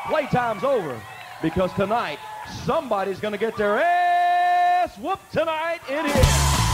Playtime's over because tonight somebody's going to get their ass whooped tonight in here.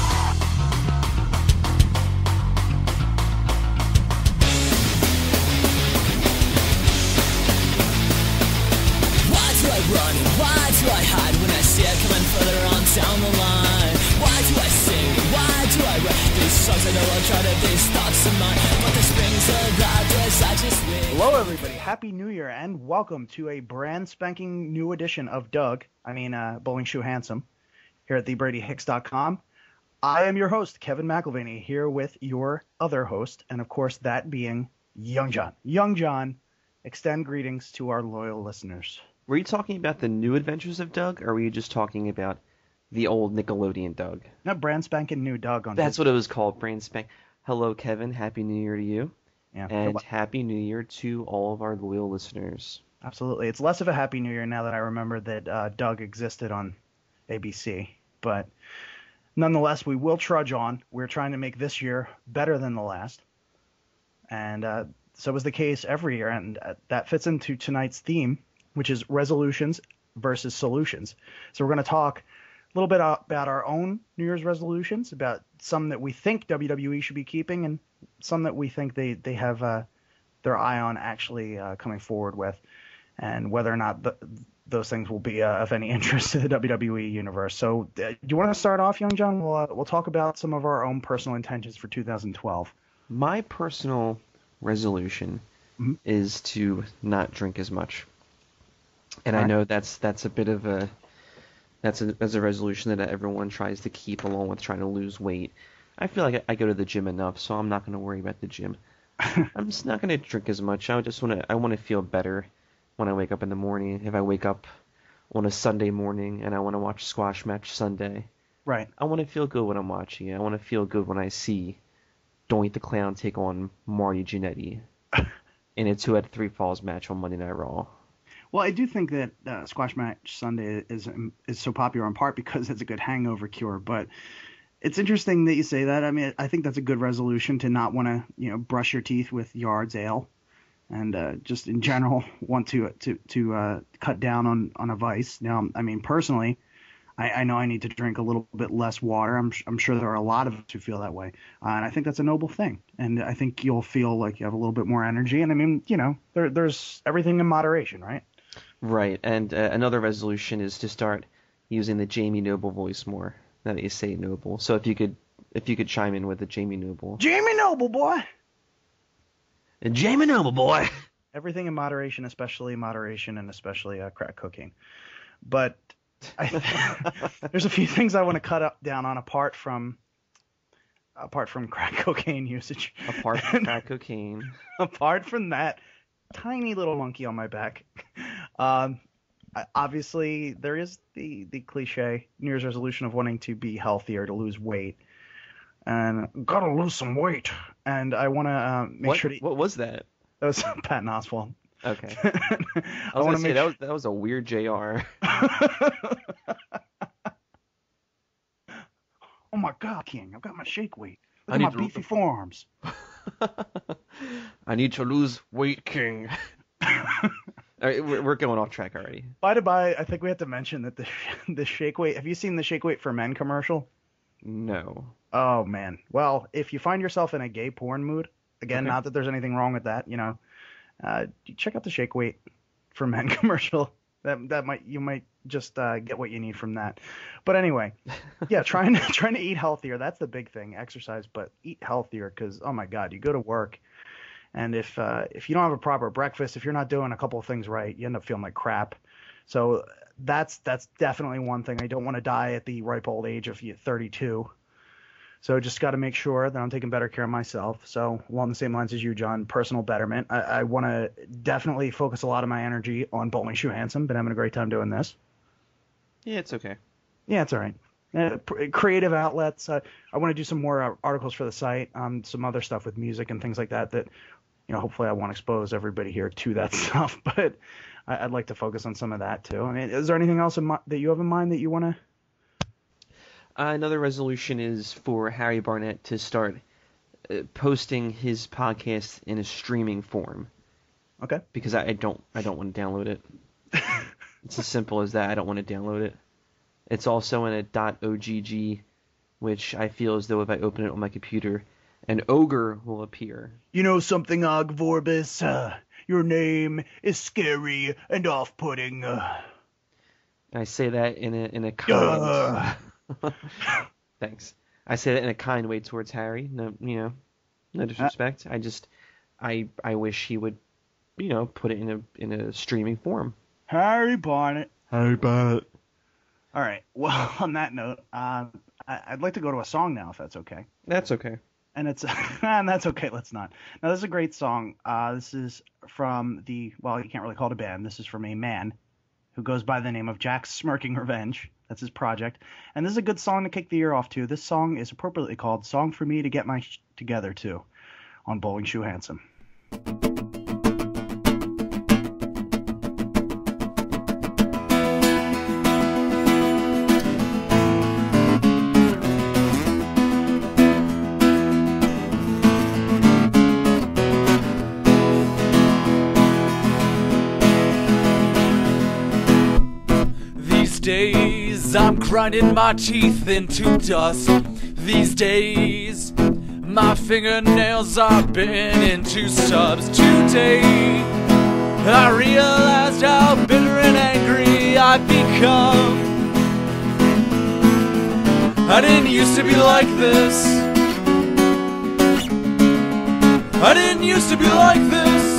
Why do I run? Why do I hide when I see it coming further on down the line? Why do I sing? Why do I write these songs? I know I'll try to these thoughts of mine, but the springs of progress I just wait. Hello everybody, Happy New Year and welcome to a brand spanking new edition of Bowling Shoe Handsome, here at thebradyhicks.com. I am your host, Kevin McElvaney, here with your other host, and of course that being Young John. Young John, extend greetings to our loyal listeners. Were you talking about the new adventures of Doug, or were you just talking about the old Nickelodeon Doug? No, brand spanking new Doug on That's what it was called, brand spank. Hello, Kevin. Happy New Year to you. Yeah. And Happy New Year to all of our loyal listeners. Absolutely. It's less of a Happy New Year now that I remember that Doug existed on ABC. But nonetheless, we will trudge on. We're trying to make this year better than the last. And so is the case every year. And that fits into tonight's theme, which is resolutions versus solutions. So we're going to talk a little bit about our own New Year's resolutions, about some that we think WWE should be keeping and some that we think they have their eye on actually coming forward with, and whether or not those things will be of any interest to the WWE universe. So do you want to start off, Young John? We'll talk about some of our own personal intentions for 2012. My personal resolution is to not drink as much. And I know that's a bit of a resolution that everyone tries to keep along with trying to lose weight. I feel like I go to the gym enough, so I'm not going to worry about the gym. I'm just not going to drink as much. I want to feel better when I wake up in the morning. If I wake up on a Sunday morning and I want to watch Squash Match Sunday, right? I want to feel good when I'm watching it. I want to feel good when I see Doink the Clown take on Marty Jannetty in a 2 out of 3 falls match on Monday Night Raw. Well, I do think that Squash Match Sunday is so popular in part because it's a good hangover cure. But it's interesting that you say that. I mean, I think that's a good resolution to not want to, brush your teeth with Yard's Ale, and just in general want to cut down on a vice. Now, I mean, personally, I know I need to drink a little bit less water. I'm sure there are a lot of us who feel that way, and I think that's a noble thing. And I think you'll feel like you have a little bit more energy. And I mean, there's everything in moderation, right? Right, and another resolution is to start using the Jamie Noble voice more. Now that you say Noble, so if you could chime in with the Jamie Noble. Jamie Noble, boy. Jamie Noble, boy. Everything in moderation, especially crack cocaine. But there's a few things I want to cut down on apart from crack cocaine usage. Apart from crack cocaine. Apart from that tiny little monkey on my back. Obviously, there is the cliche New Year's resolution of wanting to be healthier, to lose weight. And gotta lose some weight. And I want to make sure to... What was that? That was Patton Oswalt. Okay. I was going to say, that was a weird JR. Oh my God, King, I've got my shake weight. Look at my beefy forearms. I need to lose weight, King. All right, we're going off track already. By the by, I think we have to mention that the shake weight... Have you seen the Shake Weight for Men commercial? No. Oh, man. Well, if you find yourself in a gay porn mood, again, not that there's anything wrong with that, check out the Shake Weight for Men commercial. You might just get what you need from that. But anyway, yeah, trying to eat healthier. That's the big thing. Exercise, but eat healthier, because oh my God, you go to work, and if you don't have a proper breakfast, if you're not doing a couple of things right, you end up feeling like crap. So that's definitely one thing. I don't want to die at the ripe old age of 32. So just got to make sure that I'm taking better care of myself. So along the same lines as you, John, personal betterment. I want to definitely focus a lot of my energy on Bowling Shoe Handsome. Been having a great time doing this. Yeah, it's okay. Yeah, it's all right. Creative outlets. I want to do some more articles for the site, some other stuff with music and things like that hopefully I won't expose everybody here to that stuff. But I'd like to focus on some of that too. I mean, is there anything else that you have in mind that you want to... Another resolution is for Harry Barnett to start posting his podcast in a streaming form. Okay. Because I don't want to download it. It's as simple as that. I don't want to download it. It's also in a .ogg, which I feel as though if I open it on my computer, an ogre will appear. You know something, Ogvorbis? Your name is scary and off-putting. I say that in a kind. Thanks. I say that in a kind way towards Harry. No, no disrespect. I wish he would, put it in a streaming form. Harry Bonnet. Harry Bonnet. All right. Well, on that note, I'd like to go to a song now, if that's okay. That's okay. And and that's okay. Let's not. Now, this is a great song. This is from you can't really call it a band. This is from a man who goes by the name of Jack's Smirking Revenge. That's his project. And this is a good song to kick the year off to. This song is appropriately called Song for Me to Get My Together To on Bowling Shoe Handsome. Days I'm grinding my teeth into dust. These days my fingernails are bitten into stubs. Today I realized how bitter and angry I've become. I didn't used to be like this. I didn't used to be like this.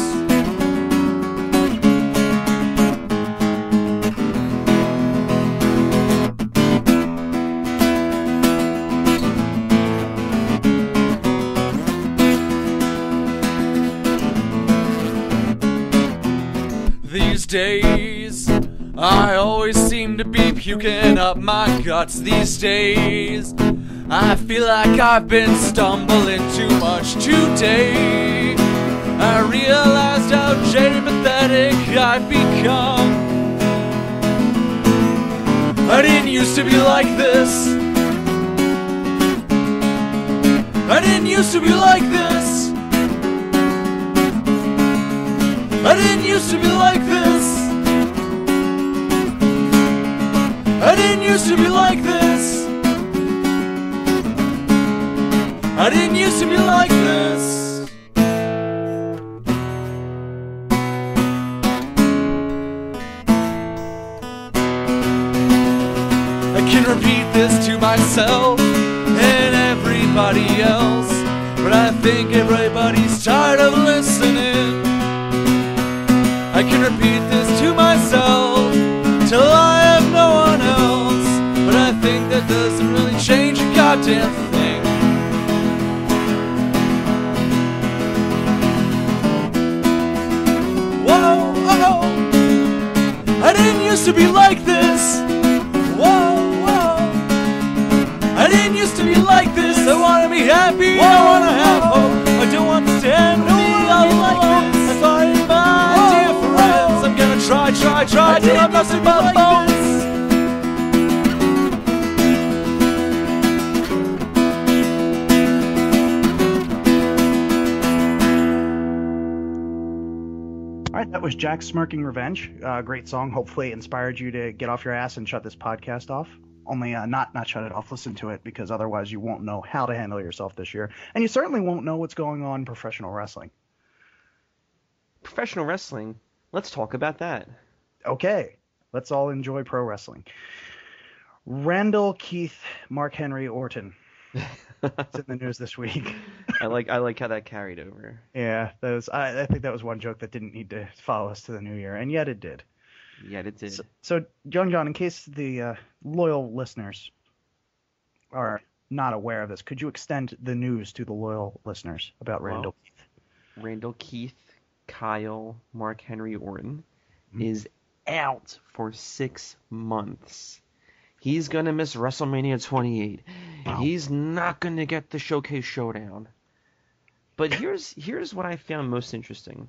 These days, I always seem to be puking up my guts. These days, I feel like I've been stumbling too much. Today, I realized how jaded and pathetic I've become. I didn't used to be like this. I didn't used to be like this. I didn't used to be like this. I didn't used to be like this. I didn't used to be like this. I can repeat this to myself and everybody else, but I think everybody's tired of listening. I can repeat this to myself till I have no one else, but I think that doesn't really change a goddamn thing. Whoa, oh, I didn't used to be like this. Whoa, whoa, I didn't used to be like this. I want to be happy, I want to have hope. I don't want to stand to be all like this. I find my difference. I'm gonna try till I'm nothing but bones. All right, that was Jack's Smirking Revenge. Great song. Hopefully it inspired you to get off your ass and shut this podcast off. Only not shut it off, listen to it, because otherwise you won't know how to handle yourself this year. And you certainly won't know what's going on in professional wrestling. Professional wrestling? Let's talk about that. Okay, let's all enjoy pro wrestling. Randall Keith Mark Henry Orton. It's in the news this week. I like how that carried over. Yeah, I think that was one joke that didn't need to follow us to the new year, and yet it did. Yeah, it did. So John, in case the loyal listeners are not aware of this, could you extend the news to the loyal listeners about Randall Keith? Randall Keith, Kyle, Mark Henry Orton is out for 6 months. He's going to miss WrestleMania 28. Wow. He's not going to get the Showcase Showdown. But here's what I found most interesting.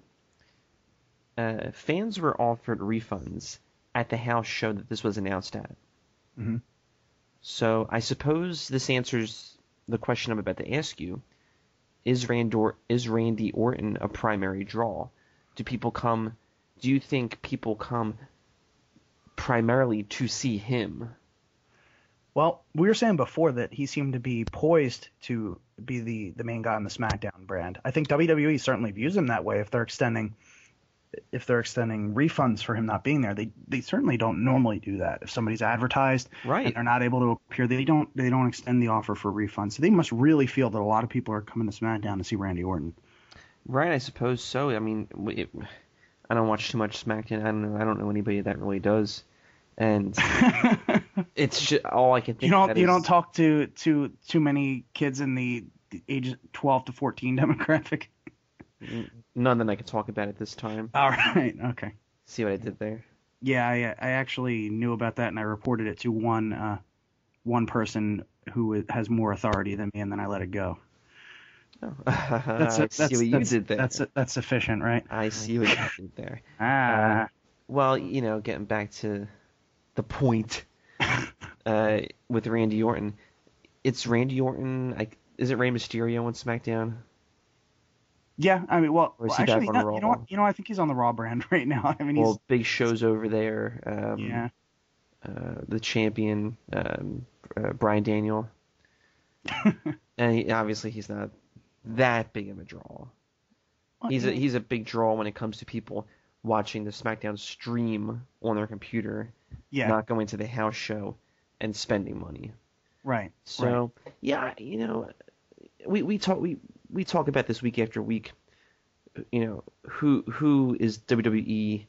Fans were offered refunds at the house show that this was announced at. Mm-hmm. So I suppose this answers the question I'm about to ask you. Is Randy Orton a primary draw? do people come? Do you think people come primarily to see him? Well, we were saying before that he seemed to be poised to be the main guy on the Smackdown brand. I think WWE certainly views him that way. If they're extending refunds for him not being there, they certainly don't normally do that. If somebody's advertised and they're not able to appear, they don't extend the offer for refunds. So they must really feel that a lot of people are coming to SmackDown to see Randy Orton. Right, I suppose so. I mean, I don't watch too much SmackDown. I don't know anybody that really does, and it's just all I can think. You don't talk to too many kids in the age 12 to 14 demographic. None that I can talk about at this time. All right, okay. See what I did there? Yeah, I actually knew about that, and I reported it to one person who has more authority than me, and then I let it go. Oh. I see what you did there. That's sufficient, right? I see what you did there. Well, getting back to the point with Randy Orton, it's Randy Orton. Is it Rey Mysterio on SmackDown? Yeah, I mean, well, actually, back on Raw? You know, I think he's on the Raw brand right now. I mean, big shows over there. Yeah. The champion, Bryan Daniel, and obviously he's not that big of a draw. Well, he's a big draw when it comes to people watching the SmackDown stream on their computer, not going to the house show and spending money. Right. So yeah, we talk about this week after week. Who is WWE?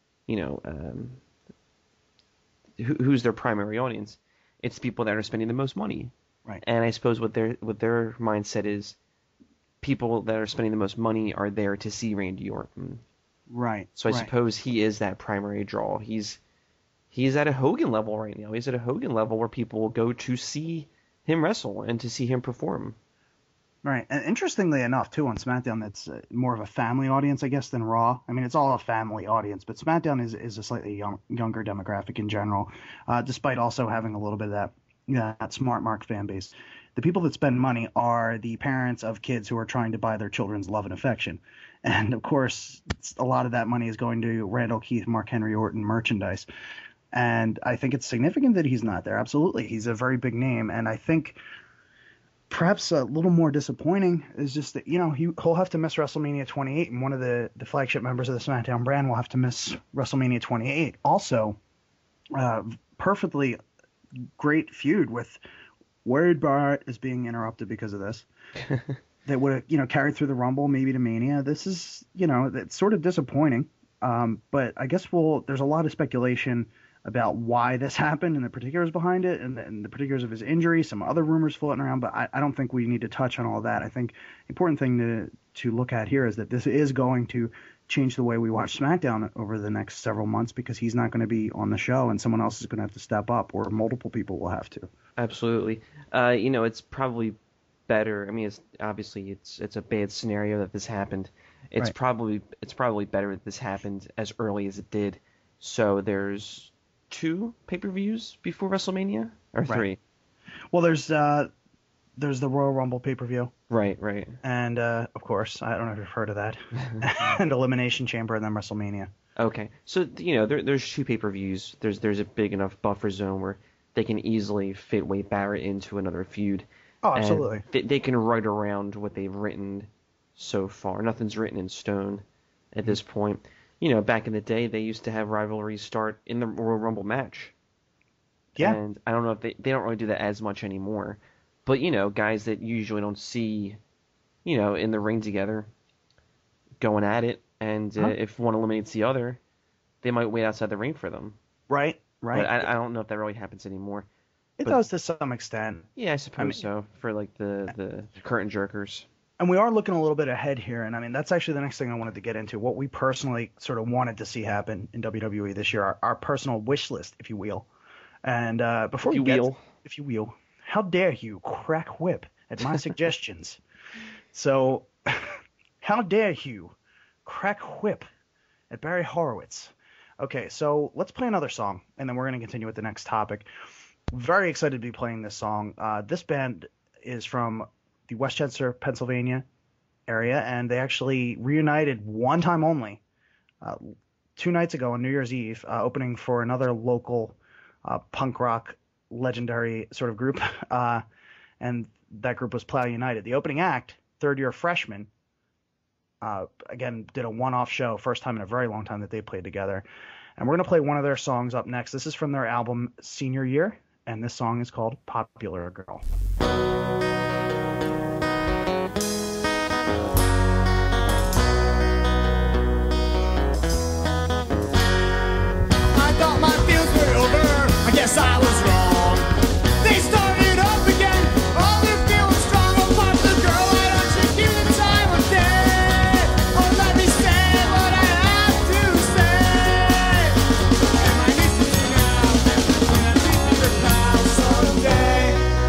Who's their primary audience? It's people that are spending the most money. Right. And I suppose what their mindset is, people that are spending the most money are there to see Randy Orton. Right. So I suppose he is that primary draw. He's at a Hogan level right now. He's at a Hogan level where people will go to see him wrestle and to see him perform. Right. And interestingly enough, too, on SmackDown, that's more of a family audience, I guess, than Raw. I mean, it's all a family audience, but SmackDown is a slightly younger demographic in general, despite also having a little bit of that smart mark fan base. The people that spend money are the parents of kids who are trying to buy their children's love and affection. And, of course, a lot of that money is going to Randall Keith, Mark Henry Orton merchandise. And I think it's significant that he's not there. Absolutely. He's a very big name. And I think perhaps a little more disappointing is just that, he'll have to miss WrestleMania 28, and one of the flagship members of the SmackDown brand will have to miss WrestleMania 28. Also, perfectly great feud with Wade Barrett is being interrupted because of this. That would have, carried through the Rumble, maybe to Mania. This is, it's sort of disappointing. But I guess there's a lot of speculation about why this happened and the particulars behind it and the particulars of his injury, some other rumors floating around, but I don't think we need to touch on all that. I think the important thing to look at here is that this is going to change the way we watch SmackDown over the next several months, because he's not going to be on the show and someone else is going to have to step up, or multiple people will have to. Absolutely. It's probably better. I mean, it's a bad scenario that this happened. It's probably better that this happened as early as it did. So there's 2 pay-per-views before WrestleMania, or 3? Well, there's the Royal Rumble pay-per-view. Right. And of course, I don't know if you've heard of that. And Elimination Chamber, and then WrestleMania. Okay. So there's 2 pay-per-views. There's a big enough buffer zone where they can easily fit Wade Barrett into another feud. Oh, absolutely. They can write around what they've written so far. Nothing's written in stone at this point. Back in the day, they used to have rivalries start in the Royal Rumble match. Yeah. And I don't know if they don't really do that as much anymore. But, guys that you usually don't see, in the ring together, going at it. And if one eliminates the other, they might wait outside the ring for them. Right. But I don't know if that really happens anymore. It does to some extent. Yeah, I suppose so, for like the curtain jerkers. And we are looking a little bit ahead here, and I mean, that's actually the next thing I wanted to get into, what we personally sort of wanted to see happen in WWE this year, our personal wish list, if you will. And before we get, if you will, how dare you crack whip at my suggestions? So, how dare you crack whip at Barry Horowitz? Okay, so let's play another song, and then we're going to continue with the next topic. Very excited to be playing this song. This band is from the Westchester, Pennsylvania area, and they actually reunited one time only 2 nights ago on New Year's Eve, opening for another local punk rock legendary sort of group, and that group was Plow United. The opening act, Third Year Freshman, again, did a one-off show, first time in a very long time that they played together. And we're going to play one of their songs up next. This is from their album Senior Year, and this song is called Popular Girl. I thought my feels were over. I guess I was wrong. They started up again. Oh, they're feeling strong. Oh, popular girl, why don't you give the time of day? Oh, let me say what I have to say. Am I missing you now? Can I please be your pal someday?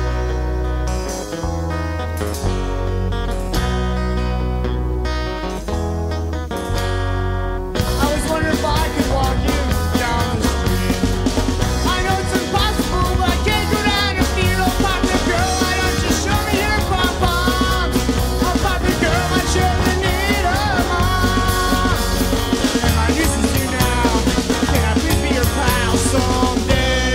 I was wondering if I could walk you down the street. I know it's impossible, but I can't go down your feet. Oh, popular girl, why don't you show me your pom-poms? Oh, popular girl, my children need a mom. Am I nuisance you now? Can I please be your pal someday?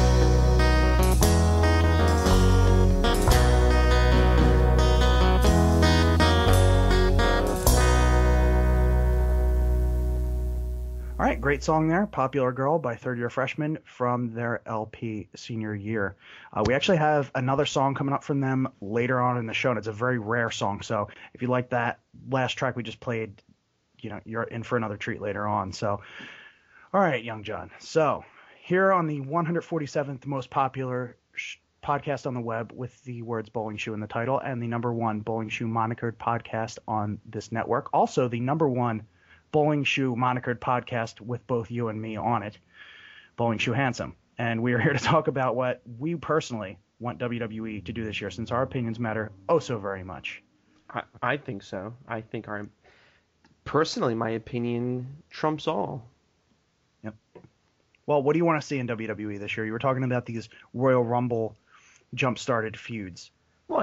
All right, great song there, Popular Girl by Third Year Freshman from their LP Senior Year. We actually have another song coming up from them later on in the show, and it's a very rare song. So if you like that last track we just played, you're in for another treat later on. So, all right, Young John. So here on the 147th most popular podcast on the web with the words Bowling Shoe in the title, and the #1 Bowling Shoe monikered podcast on this network. Also the #1 Bowling Shoe monikered podcast with both you and me on it, Bowling Shoe Handsome. And we are here to talk about what we personally want WWE to do this year, since our opinions matter oh so very much. I think so. I think personally, my opinion trumps all. Yep. Well, what do you want to see in WWE this year? You were talking about these Royal Rumble jump-started feuds. Well,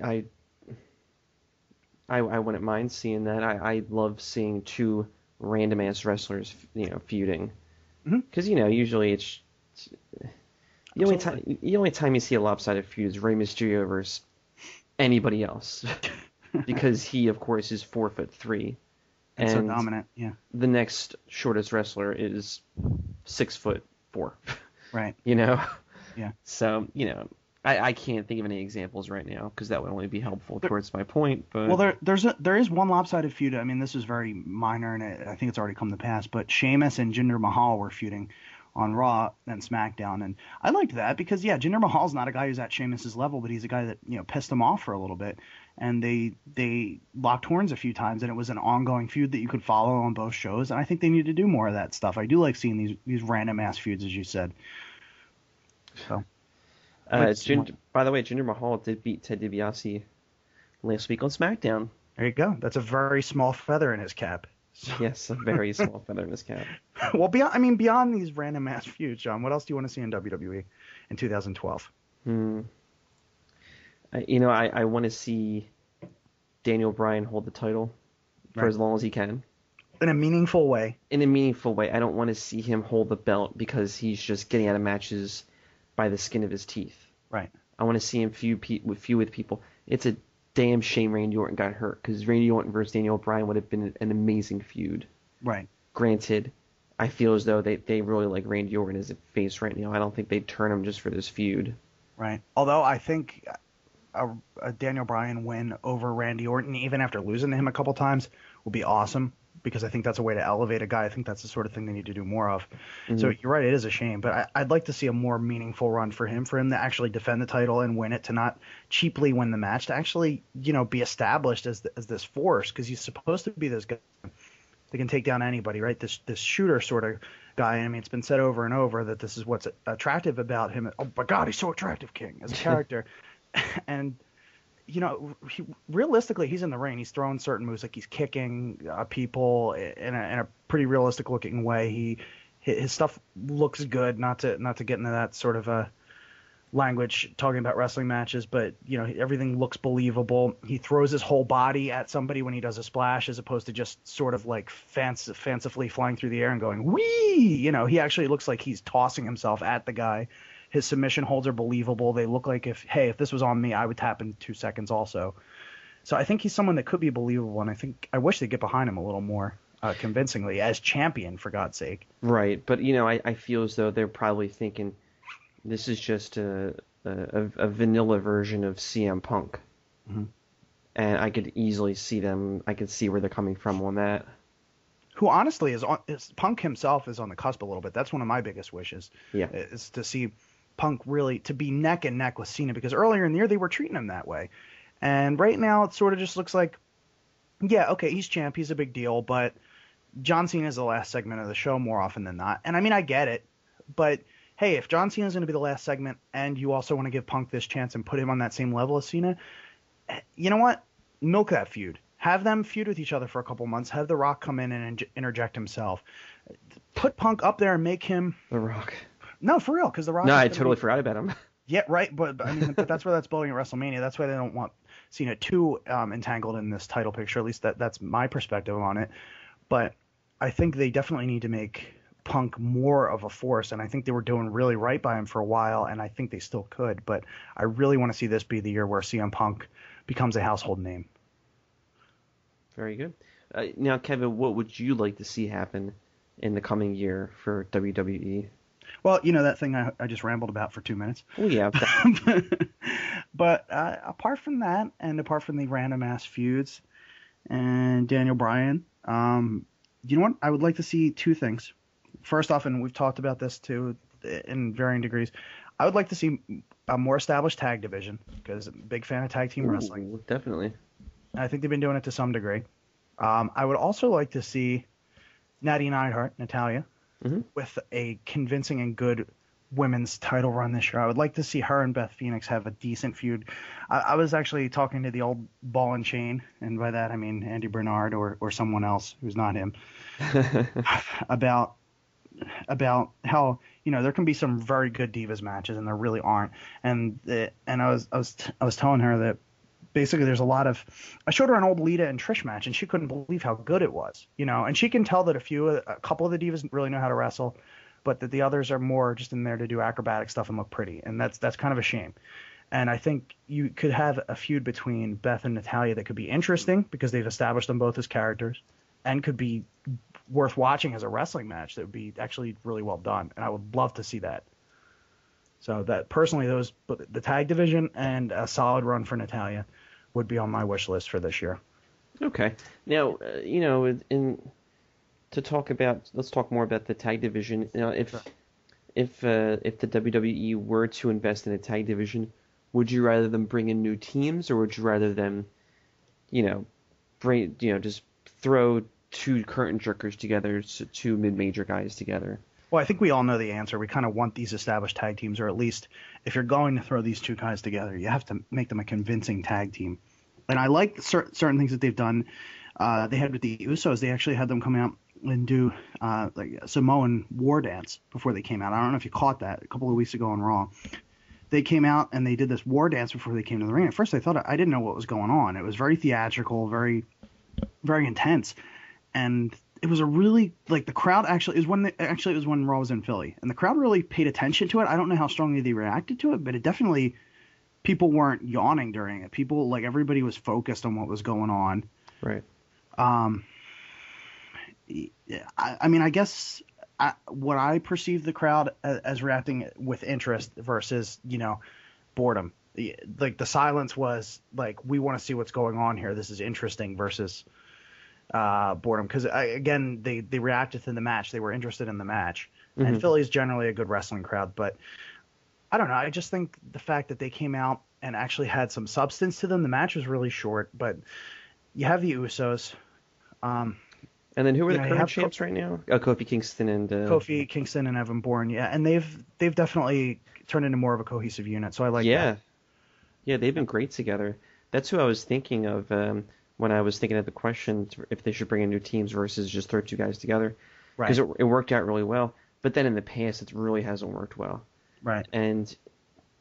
I wouldn't mind seeing that. I love seeing two random ass wrestlers, feuding. Because usually it's the only time you see a lopsided feud is Rey Mysterio versus anybody else, because he of course is 4'3", and so dominant. Yeah. The next shortest wrestler is 6'4". Right. Yeah. So I can't think of any examples right now because that would only be helpful towards my point. But well, there is one lopsided feud. I mean, this is very minor, and I think it's already come to pass. But Sheamus and Jinder Mahal were feuding on Raw and SmackDown, and I liked that because Jinder Mahal's not a guy who's at Sheamus's level, but he's a guy that pissed him off for a little bit, and they locked horns a few times, and it was an ongoing feud that you could follow on both shows, and I think they need to do more of that stuff. I do like seeing these random ass feuds, as you said. So. By the way, Jinder Mahal did beat Ted DiBiase last week on SmackDown. There you go. That's a very small feather in his cap. So. Yes, a very small feather in his cap. Well, beyond these random ass feuds, John, what else do you want to see in WWE in 2012? I want to see Daniel Bryan hold the title for as long as he can. In a meaningful way. In a meaningful way. I don't want to see him hold the belt because he's just getting out of matches by the skin of his teeth. Right. I want to see him feud with people. It's a damn shame Randy Orton got hurt, because Randy Orton versus Daniel Bryan would have been an amazing feud. Right. Granted, I feel as though they really like Randy Orton as a face right now. I don't think they'd turn him just for this feud. Right. Although I think a Daniel Bryan win over Randy Orton, even after losing to him a couple times, would be awesome, because I think that's a way to elevate a guy. I think that's the sort of thing they need to do more of. Mm-hmm. So you're right, it is a shame, but I'd like to see a more meaningful run for him to actually defend the title and win it, to not cheaply win the match, to actually, be established as this force, because he's supposed to be this guy that can take down anybody, right? This shooter sort of guy. I mean, it's been said over and over that this is what's attractive about him. Oh my God, he's so attractive, King, as a character. And realistically, he's in the ring. He's throwing certain moves, like he's kicking people in a pretty realistic looking way. His stuff looks good. Not to get into that sort of language talking about wrestling matches, but everything looks believable. He throws his whole body at somebody when he does a splash, as opposed to just sort of like fancifully flying through the air and going wee. He actually looks like he's tossing himself at the guy. His submission holds are believable. They look like if this was on me, I would tap in 2 seconds also. So I think he's someone that could be believable, and I wish they'd get behind him a little more convincingly as champion, for God's sake. Right, but I feel as though they're probably thinking this is just a vanilla version of CM Punk, and I could easily see them. I could see where they're coming from on that. Who honestly is Punk himself is on the cusp a little bit. That's one of my biggest wishes. Yeah, is to see Punk really to be neck and neck with Cena, because earlier in the year they were treating him that way, and right now it sort of just looks like, yeah, okay, he's champ, he's a big deal, but John Cena is the last segment of the show more often than not. And I mean, I get it, but hey, if John Cena is going to be the last segment and you also want to give Punk this chance and put him on that same level as Cena, you know what? Milk that feud. Have them feud with each other for a couple months. Have The Rock come in and interject himself. Put Punk up there and make him... The Rock. No, for real, because The Rock... No, I totally forgot about him. Yeah, right, but I mean, but that's where that's building at WrestleMania. That's why they don't want Cena too entangled in this title picture. At least that's my perspective on it. But I think they definitely need to make Punk more of a force, and I think they were doing really right by him for a while, and I think they still could. But I really want to see this be the year where CM Punk becomes a household name. Very good. Now, Kevin, what would you like to see happen in the coming year for WWE? Well, that thing I just rambled about for 2 minutes. Oh, yeah. But apart from that, and apart from the random ass feuds and Daniel Bryan, you know what? I would like to see 2 things. First off, and we've talked about this too in varying degrees, I would like to see a more established tag division, because I'm a big fan of tag team wrestling. Definitely. I think they've been doing it to some degree. I would also like to see Natty Neidhart, Natalya, with a convincing and good women's title run this year. I would like to see her and Beth Phoenix have a decent feud. I was actually talking to the old ball and chain, and by that I mean Andy Bernard or someone else who's not him, about how there can be some very good Divas matches and there really aren't. And I was telling her that basically there's a lot of... I showed her an old Lita and Trish match, and she couldn't believe how good it was. And she can tell that a couple of the Divas really know how to wrestle, but that the others are more just in there to do acrobatic stuff and look pretty, and that's kind of a shame. And I think you could have a feud between Beth and Natalya that could be interesting, because they've established them both as characters, and could be worth watching as a wrestling match that would be actually really well done, and I would love to see that. So that personally, the tag division and a solid run for Natalya would be on my wish list for this year. Okay. Now, let's talk more about the tag division. If the WWE were to invest in a tag division, would you rather them bring in new teams, or would you rather them, just throw 2 curtain jerkers together, 2 mid-major guys together? Well, I think we all know the answer. We kind of want these established tag teams, or at least if you're going to throw these 2 guys together, you have to make them a convincing tag team. And I like certain things that they've done. They had with the Usos, they actually had them come out and do like a Samoan war dance before they came out. I don't know if you caught that a couple of weeks ago on Raw. They came out and they did this war dance before they came to the ring. At first, I thought I didn't know what was going on. It was very theatrical, very, very intense, and it was a really, like, the crowd it was when Raw was in Philly, and the crowd really paid attention to it. I don't know how strongly they reacted to it, but it definitely, people weren't yawning during it. People, like, everybody was focused on what was going on. Right. I mean, I guess what I perceive the crowd as reacting with interest versus, boredom. Like, the silence was like, we want to see what's going on here. This is interesting, versus boredom. Because, again, they reacted to the match. They were interested in the match. Mm-hmm. And Philly's generally a good wrestling crowd. But I don't know. I just think the fact that they came out and actually had some substance to them. The match was really short, but you have the Usos. And then who are the current champs right now? Kofi Kingston and Kofi Kingston and Evan Bourne. Yeah, and they've definitely turned into more of a cohesive unit. So I like that. Yeah, they've been great together. That's who I was thinking of when I was thinking of the question if they should bring in new teams versus just throw 2 guys together. Right. Because it worked out really well. But then in the past, it really hasn't worked well. Right. And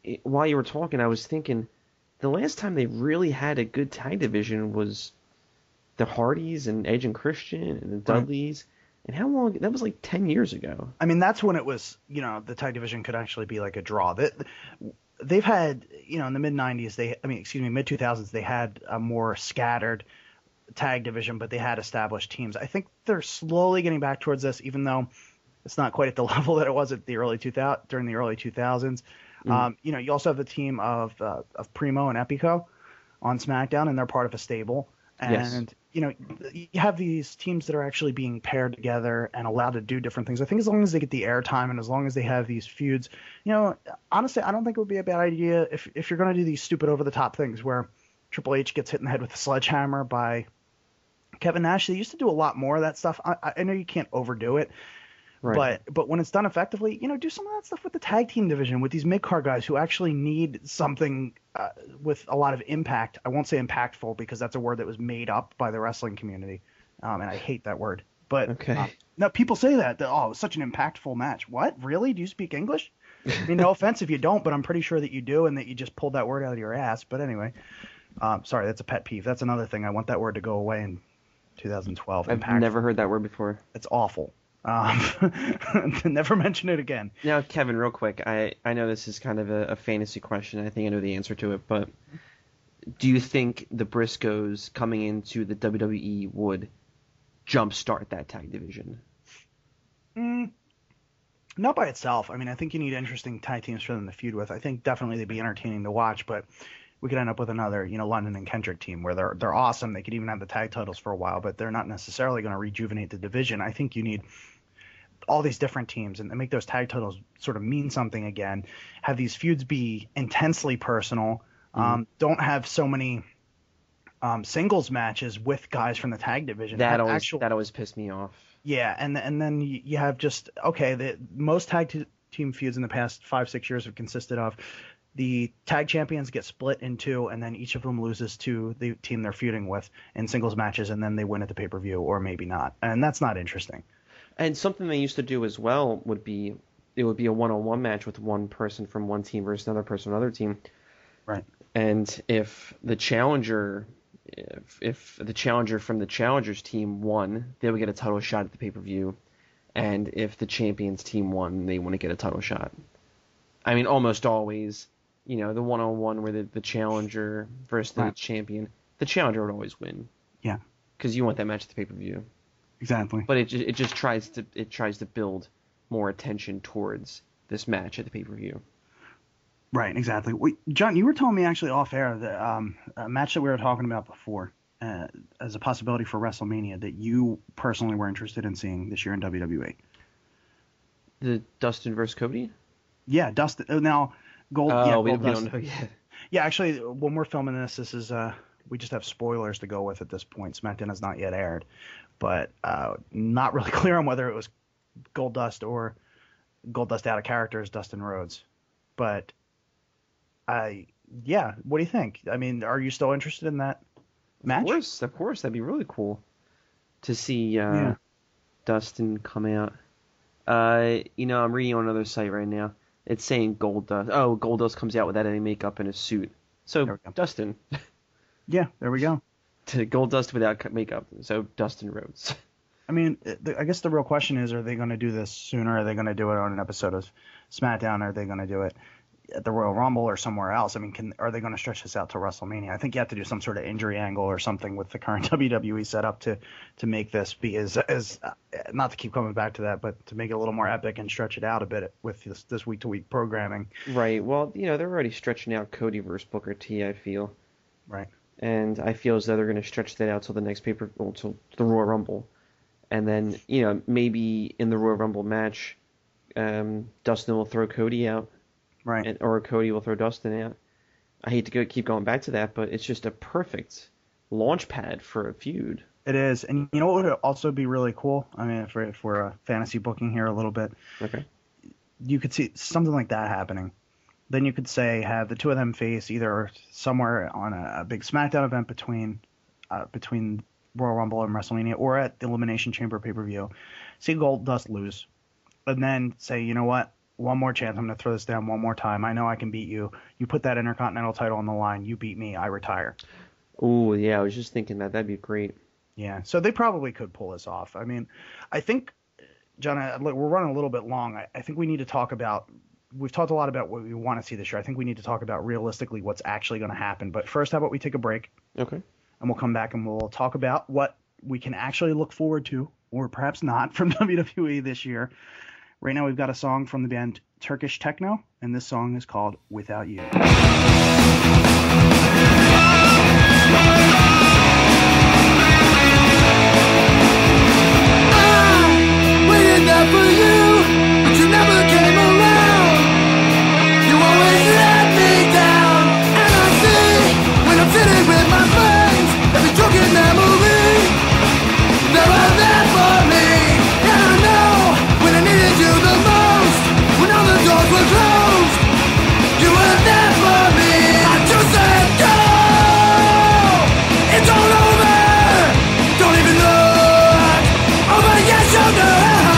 while you were talking, I was thinking the last time they really had a good tag division was the Hardys and Edge and Christian and the Dudleys. And how long? That was like 10 years ago. I mean, that's when it was, the tag division could actually be like a draw. They've had, in the mid-90s, mid-2000s, they had a more scattered tag division, but they had established teams. I think they're slowly getting back towards this, even though it's not quite at the level that it was at during the early 2000s. You also have the team of Primo and Epico on SmackDown, and they're part of a stable. And, you have these teams that are actually being paired together and allowed to do different things. I think as long as they get the airtime and as long as they have these feuds, honestly, I don't think it would be a bad idea if you're going to do these stupid over-the-top things where Triple H gets hit in the head with a sledgehammer by Kevin Nash. They used to do a lot more of that stuff. I know you can't overdo it. Right. But when it's done effectively, do some of that stuff with the tag team division, with these mid-card guys who actually need something with a lot of impact. I won't say impactful because that's a word that was made up by the wrestling community, and I hate that word. But no, people say that, it was such an impactful match. What? Really? Do you speak English? I mean, no offense if you don't, but I'm pretty sure that you do and that you just pulled that word out of your ass. But anyway, sorry, that's a pet peeve. That's another thing. I want that word to go away in 2012. I've never heard that word before. It's awful. Never mention it again. Now, Kevin, real quick, I know this is kind of a fantasy question. I think I know the answer to it, but do you think the Briscoes coming into the WWE would jumpstart that tag division? Not by itself. I mean, I think you need interesting tag teams for them to feud with. I think definitely they'd be entertaining to watch, but we could end up with another, London and Kendrick team where they're awesome. They could even have the tag titles for a while, but they're not necessarily going to rejuvenate the division. I think you need all these different teams and make those tag titles sort of mean something again. Have these feuds be intensely personal. Don't have so many singles matches with guys from the tag division. That always pissed me off. Yeah, and then you have just most tag team feuds in the past 5-6 years have consisted of the tag champions get split in two, and then each of them loses to the team they're feuding with in singles matches, and then they win at the pay-per-view, or maybe not. And that's not interesting. And something they used to do as well would be a one-on-one match with one person from one team versus another person from another team. Right. And if the challenger from the challenger's team won, they would get a title shot at the pay-per-view. And if the champion's team won, they want to get a title shot. I mean, almost always, the one-on-one where the challenger versus the champion, the challenger would always win. Yeah. Because you want that match at the pay-per-view. Exactly. But it just tries to build more attention towards this match at the pay-per-view. Right, exactly. John, you were telling me actually off air that a match that we were talking about before as a possibility for WrestleMania that you personally were interested in seeing this year in WWE. The Dustin versus Cody? Yeah, Dustin. Now, Gold. We don't know yet. Yeah, actually, when we're filming this is we just have spoilers to go with at this point. SmackDown has not yet aired, but not really clear on whether it was Goldust or Goldust out of character as Dustin Rhodes. But what do you think? I mean, are you still interested in that match? Of course, that'd be really cool to see Dustin come out. I'm reading on another site right now. It's saying Goldust. Oh, Goldust comes out without any makeup and a suit. So Dustin. Yeah, there we go. To Goldust without makeup. So Dustin Rhodes. I mean, I guess the real question is: are they going to do this sooner? Are they going to do it on an episode of SmackDown? Are they going to do it at the Royal Rumble or somewhere else? I mean, are they going to stretch this out to WrestleMania? I think you have to do some sort of injury angle or something with the current WWE setup to make this be as not to keep coming back to that, but to make it a little more epic and stretch it out a bit with this week-to-week programming. Right. Well, they're already stretching out Cody versus Booker T, I feel. Right. And I feel as though they're going to stretch that out till the next till the Royal Rumble. And then, maybe in the Royal Rumble match, Dustin will throw Cody out. Right. Or Cody will throw Dustin out. I hate to keep going back to that, but it's just a perfect launch pad for a feud. It is. And you know what would also be really cool? I mean, if we're fantasy booking here a little bit. Okay. You could see something like that happening. Then you could say have the two of them face either somewhere on a big SmackDown event between Royal Rumble and WrestleMania, or at the Elimination Chamber pay-per-view. See Goldust lose. And then say, you know what? one more chance. I'm going to throw this down one more time. I know I can beat you. You put that Intercontinental title on the line. You beat me. I retire. Oh, yeah, I was just thinking that'd be great. Yeah, so they probably could pull this off. I mean, I think, John, we're running a little bit long. I think we need to talk about, we've talked a lot about what we want to see this year. I think we need to talk about realistically what's actually going to happen. But first, how about we take a break? Okay. And we'll come back and we'll talk about what we can actually look forward to, or perhaps not, from WWE this year. Right now, we've got a song from the band Turkish Techno, and this song is called Without You. There for you, but you never came around. You always let me down, and I see when I'm sitting with my friends, every drunken memory, they were there for me. And I know when I needed you the most, when all the doors were closed, you were there for me. I just said go, it's all over. Don't even look over your shoulder.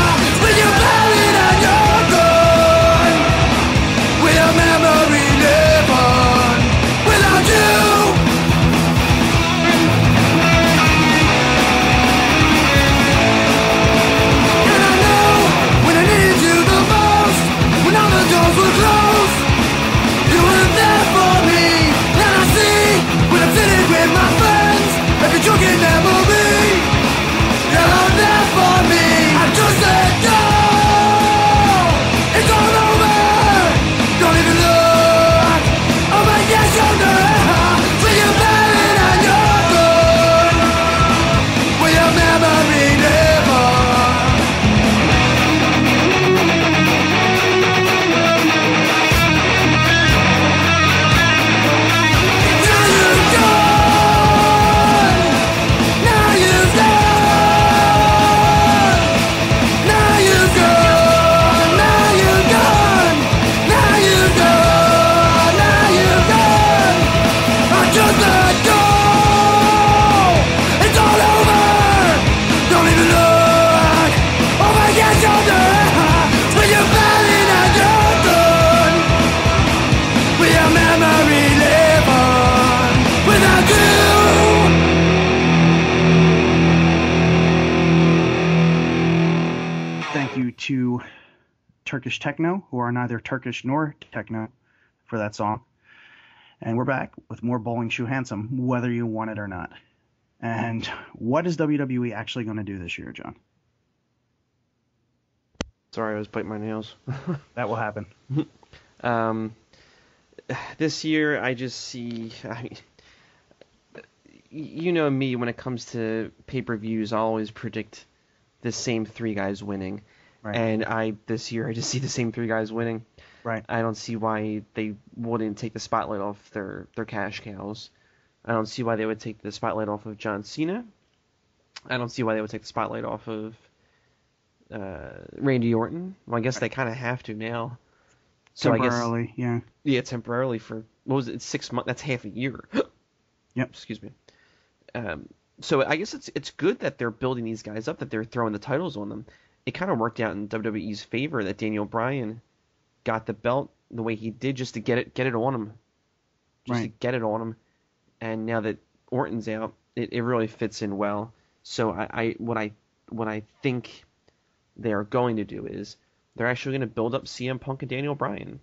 To Turkish Techno, who are neither Turkish nor techno, for that song. And we're back with more Bowling Shoe Handsome, whether you want it or not. And what is WWE actually going to do this year, John? Sorry, I was biting my nails. That will happen. This year, I just see... you know me, when it comes to pay-per-views, I'll always predict the same three guys winning. Right. And this year I just see the same three guys winning. Right. I don't see why they wouldn't take the spotlight off their cash cows. I don't see why they would take the spotlight off of John Cena. I don't see why they would take the spotlight off of Randy Orton. Well, I guess they kind of have to now. So temporarily, I guess, yeah. Yeah, temporarily for, what was it, 6 months? That's half a year. Yep. Excuse me. So I guess it's good that they're building these guys up, that they're throwing the titles on them. It kind of worked out in WWE's favor that Daniel Bryan got the belt the way he did, just to get it on him, to get it on him. And now that Orton's out, it really fits in well. So what I think they're going to do is they're actually going to build up CM Punk and Daniel Bryan.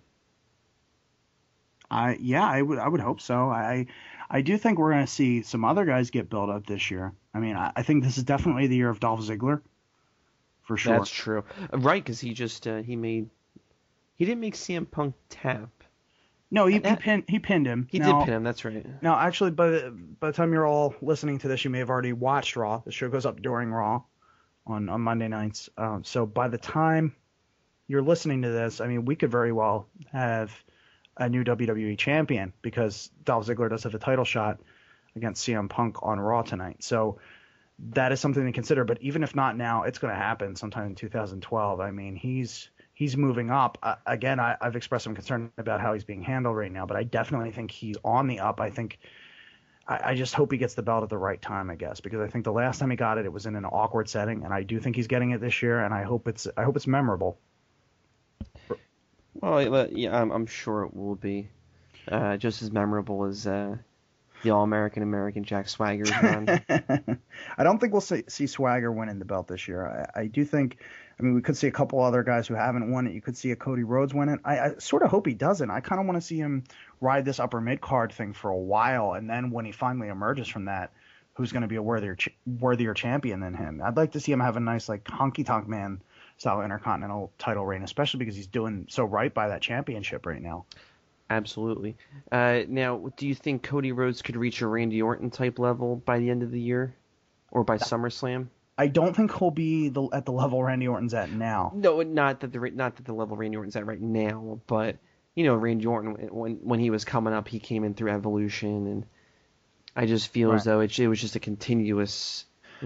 I would hope so. I do think we're going to see some other guys get built up this year. I mean, I think this is definitely the year of Dolph Ziggler. For sure. That's true. Right, because he just he didn't make CM Punk tap. No, he pinned him. He did pin him. That's right. Now, actually, by the time you're all listening to this, you may have already watched Raw. The show goes up during Raw on Monday nights. So by the time you're listening to this, I mean, we could very well have a new WWE champion, because Dolph Ziggler does have a title shot against CM Punk on Raw tonight. So that is something to consider. But even if not now, it's going to happen sometime in 2012. I mean, he's moving up. Again, I've expressed some concern about how he's being handled right now, but I definitely think he's on the up. I just hope he gets the belt at the right time, I guess, because I think the last time he got it, it was in an awkward setting, and I do think he's getting it this year, and I hope it's memorable. Well, yeah, I'm sure it will be just as memorable as the All-American Jack Swagger's run. I don't think we'll see Swagger winning the belt this year. I do think, I mean, we could see a couple other guys who haven't won it. You could see a Cody Rhodes win it. I sort of hope he doesn't. I kind of want to see him ride this upper mid-card thing for a while, and then when he finally emerges from that, who's going to be a worthier champion than him? I'd like to see him have a nice, like, honky-tonk man style Intercontinental title reign, especially because he's doing so right by that championship right now. Absolutely. Now, do you think Cody Rhodes could reach a Randy Orton type level by the end of the year, or by SummerSlam? I don't think he'll be at the level Randy Orton's at now. No, not that the level Randy Orton's at right now, but Randy Orton, when he was coming up, he came in through Evolution, and I just feel as though it was just a continuous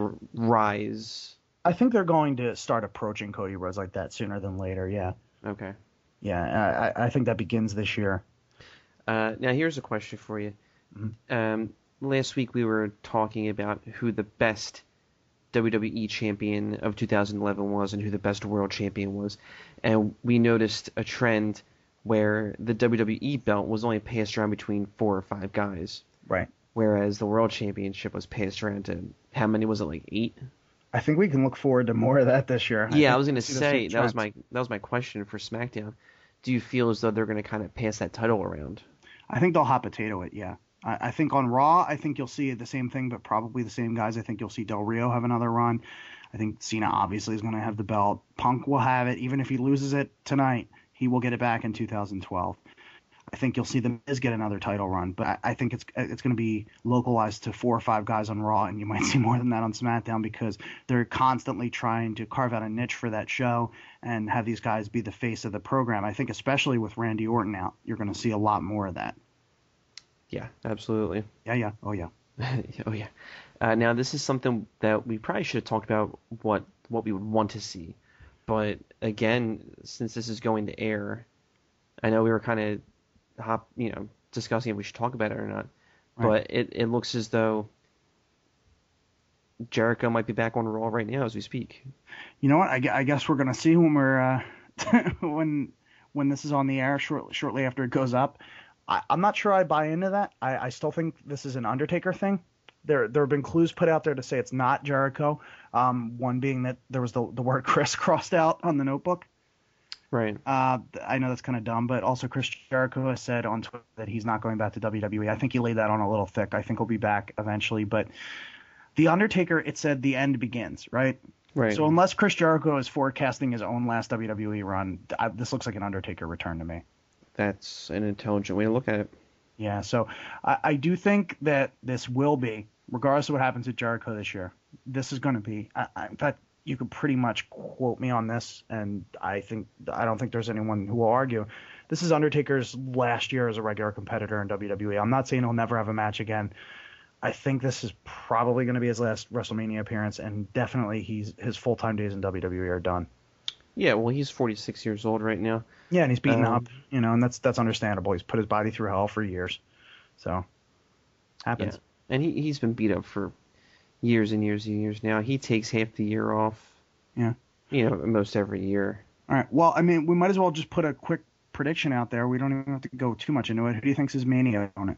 rise. I think they're going to start approaching Cody Rhodes like that sooner than later. Yeah. Okay. Yeah, I think that begins this year. Now here's a question for you. Mm-hmm. Last week we were talking about who the best WWE champion of 2011 was and who the best world champion was, and we noticed a trend where the WWE belt was only passed around between 4 or 5 guys. Right. Whereas the world championship was passed around to, how many was it, like 8? I think we can look forward to more of that this year. Yeah, I was going to say that was my question for SmackDown. Do you feel as though they're going to kind of pass that title around? I think they'll hot potato it. Yeah, I think on Raw, I think you'll see the same thing, but probably the same guys. I think you'll see Del Rio have another run. I think Cena obviously is going to have the belt. Punk will have it, even if he loses it tonight. He will get it back in 2012. I think you'll see The Miz get another title run, but I think it's going to be localized to 4 or 5 guys on Raw, and you might see more than that on SmackDown because they're constantly trying to carve out a niche for that show and have these guys be the face of the program. I think especially with Randy Orton out, you're going to see a lot more of that. Yeah, absolutely. Yeah. Oh, yeah. Oh, yeah. Now, this is something that we probably should have talked about what we would want to see. But, again, since this is going to air, I know we were kind of discussing if we should talk about it or not. Right. But it looks as though Jericho might be back on Raw right now as we speak. You know what? I guess we're going to see when we're when this is on the air shortly after it goes up. I'm not sure I buy into that. I still think this is an Undertaker thing. There have been clues put out there to say it's not Jericho. One being that there was the word Chris crossed out on the notebook. Right. I know that's kind of dumb, but also Chris Jericho has said on Twitter that he's not going back to WWE. I think he laid that on a little thick. I think he'll be back eventually. But The Undertaker, it said the end begins, right? Right. So unless Chris Jericho is forecasting his own last WWE run, this looks like an Undertaker return to me. That's an intelligent way to look at it. Yeah, so I do think that this will be, regardless of what happens with Jericho this year, this is going to be, in fact, you could pretty much quote me on this, and I don't think there's anyone who will argue. This is Undertaker's last year as a regular competitor in WWE. I'm not saying he'll never have a match again. I think this is probably going to be his last WrestleMania appearance, and definitely his full-time days in WWE are done. Yeah, well, he's 46 years old right now. Yeah, and he's beaten up, and that's understandable. He's put his body through hell for years, so happens. Yeah. And he's been beat up for years and years and years now. He takes half the year off. Yeah. Most every year. All right. Well, I mean, we might as well just put a quick prediction out there. We don't even have to go too much into it. Who do you think's his Mania on it?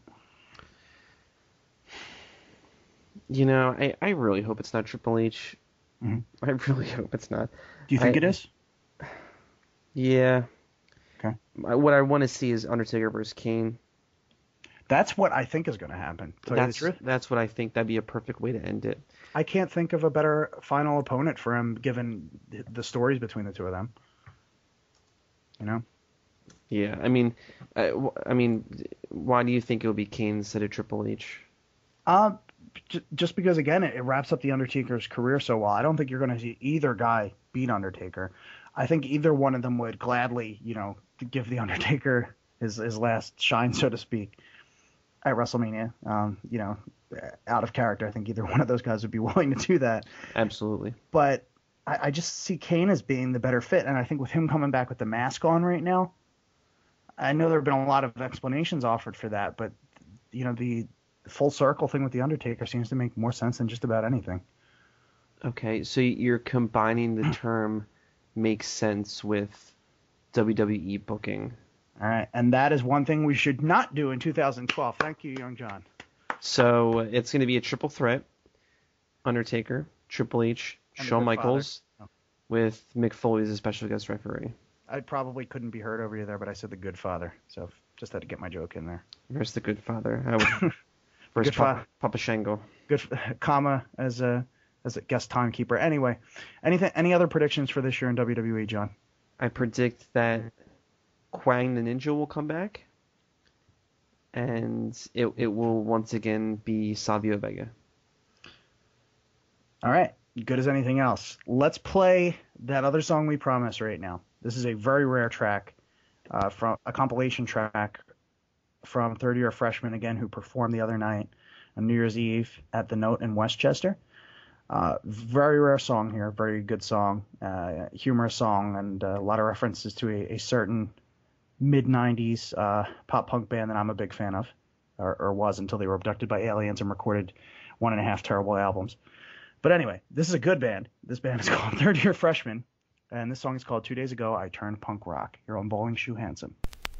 I really hope it's not Triple H. Mm-hmm. I really hope it's not. Do you think it is? Yeah. Okay. What I want to see is Undertaker versus Kane. That's what I think is going to happen. To tell you the truth. That's what I think. That'd be a perfect way to end it. I can't think of a better final opponent for him, given the stories between the two of them. Yeah. I mean, why do you think it would be Kane instead of Triple H? Just because, again, it wraps up the Undertaker's career so well. I don't think you're going to see either guy beat Undertaker. I think either one of them would gladly, give the Undertaker his last shine, so to speak, at WrestleMania. Out of character, I think either one of those guys would be willing to do that. Absolutely. But I just see Kane as being the better fit, and I think with him coming back with the mask on right now, I know there have been a lot of explanations offered for that, but the full circle thing with the Undertaker seems to make more sense than just about anything. Okay, so you're combining the term makes sense with WWE booking. All right, and that is one thing we should not do in 2012. Thank you, Young John. So it's going to be a triple threat: Undertaker, Triple H, And the Shawn Good Michaels, Father. with Mick Foley as a special guest referee. I probably couldn't be heard over you there, but I said the Good Father, so just had to get my joke in there. Where's the Good Father? Where's Good Papa Shango? Good, comma as a guest timekeeper. Anyway, any other predictions for this year in WWE, John? I predict that Quang the Ninja will come back, and it will once again be Savio Vega. All right, good as anything else. Let's play that other song we promised right now. This is a very rare track from a compilation track from Third Year Freshman, again, who performed the other night on New Year's Eve at the Note in Westchester. Very rare song here, very good song, humorous song, and a lot of references to a certain mid-90s pop punk band that I'm a big fan of, or was until they were abducted by aliens and recorded 1.5 terrible albums. But anyway, this is a good band. This band is called Third Year Freshman, and this song is called 2 Days Ago, I Turned Punk Rock. Your own Bowling Shoe Handsome.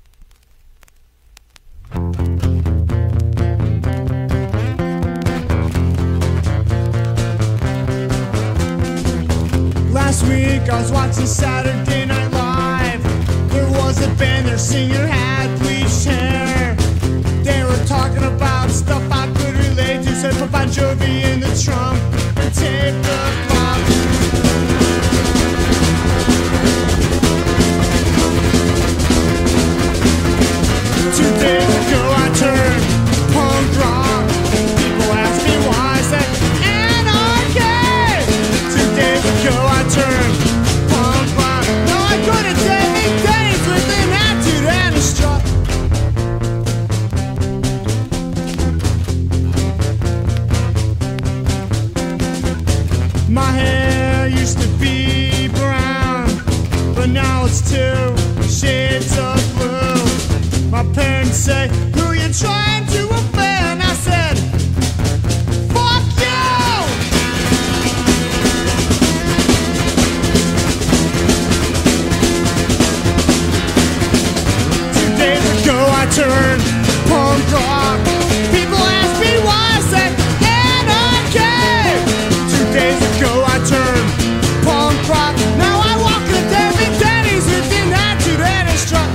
Last week I was watching Saturday Night Live. There was a band, their singer had bleached hair. They were talking about stuff I could relate to. Said put Bon Jovi in the trunk and tape the clock. 2 days ago I turned punk rock. People ask me why, I said anarchy. 2 days ago I turned punk rock. No, I couldn't take me days with an attitude and a strut. My hair used to be brown, but now it's 2 shades of blue. My parents say, who you trying to offend? I said, fuck you! 2 days ago I turned punk rock. People ask me why, I said anarchy. 2 days ago I turned punk rock. Now I walk the David Denny's with an attitude and a strut.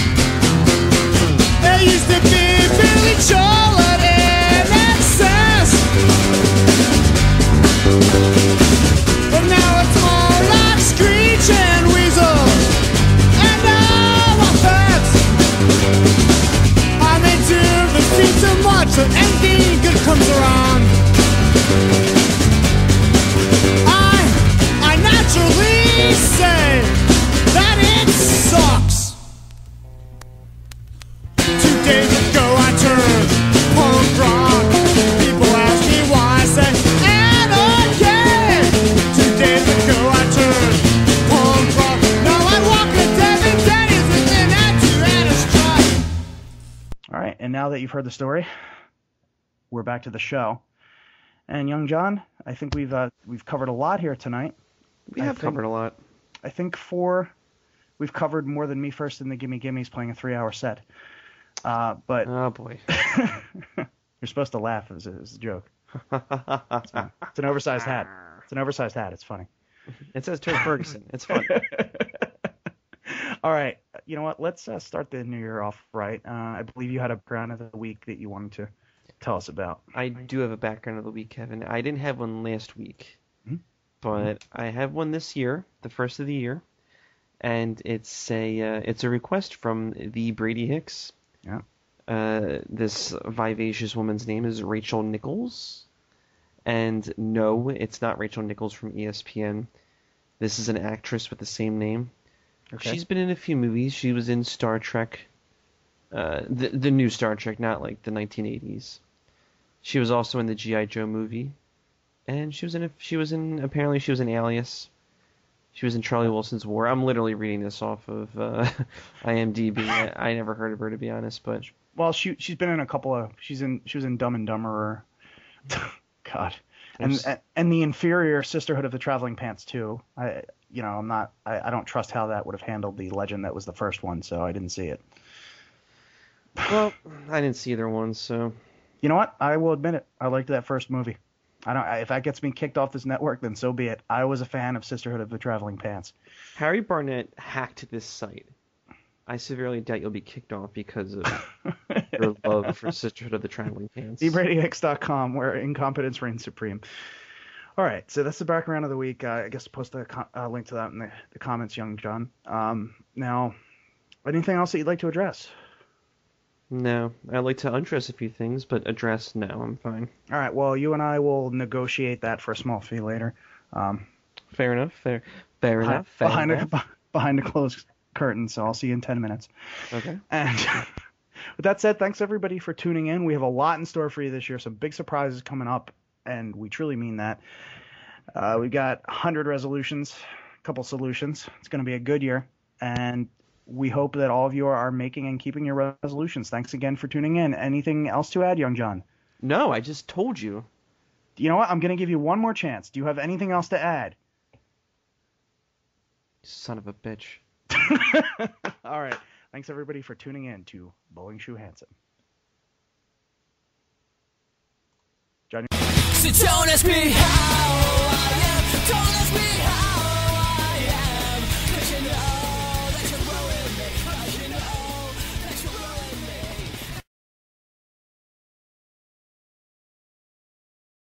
There used to be Billy Joel and excess, but now it's more like Screech and Weasel and all my pets. I'm into the street so much that anything good comes around. I naturally say that it sucks. 2 days ago I turned punk rock. People ask me why, I say anarchy. 2 days ago I turned punk rock. Now I walk a David Denny's with an attitude and a strut. All right, and now that you've heard the story, we're back to the show. And Young John, I think we've covered a lot here tonight. We have covered a lot. I think we've covered more than me first in the Gimme Gimmes playing a 3-hour set. But Oh boy. you're supposed to laugh as a joke. It's an oversized hat. It's an oversized hat. It's funny. It says Turk Ferguson. It's fun. All right. You know what? Let's start the new year off right. I believe you had a background of the week that you wanted to tell us about. I do have a background of the week, Kevin. I didn't have one last week, but I have one this year, the first of the year, and it's a request from the Brady Hicks. Yeah. This vivacious woman's name is Rachel Nichols, and no, it's not Rachel Nichols from ESPN. This is an actress with the same name. Okay. She's been in a few movies. She was in Star Trek, the new Star Trek, not like the 1980s. She was also in the G.I. Joe movie, and she was in Alias. She was in Charlie Wilson's War. I'm literally reading this off of IMDb. I never heard of her, to be honest, but Well, she's been in a couple of she was in Dumb and Dumber. God. And the inferior Sisterhood of the Traveling Pants too. I don't trust how that would have handled the legend that was the first one, so I didn't see it. Well, I didn't see either one, so. You know what? I will admit it. I liked that first movie. If that gets me kicked off this network, then so be it. I was a fan of Sisterhood of the Traveling Pants. Harry Barnett hacked this site. I severely doubt you'll be kicked off because of your love for Sisterhood of the Traveling Pants. eBradyX.com, where incompetence reigns supreme. All right, so that's the background of the week. I guess post a link to that in the comments, young John. Now, anything else that you'd like to address? No, I'd like to undress a few things, but address, no, I'm fine. All right, well, you and I will negotiate that for a small fee later. Fair enough, fair enough. Behind the closed curtain, so I'll see you in 10 minutes. Okay. And with that said, thanks everybody for tuning in. We have a lot in store for you this year, some big surprises coming up, and we truly mean that. We got 100 resolutions, a couple solutions. It's going to be a good year, and we hope that all of you are making and keeping your resolutions. Thanks again for tuning in. Anything else to add, young John? No, I just told you. You know what? I'm going to give you one more chance. Do you have anything else to add? Son of a bitch. All right. Thanks, everybody, for tuning in to Bowling Shoe Handsome. John. So don't ask me how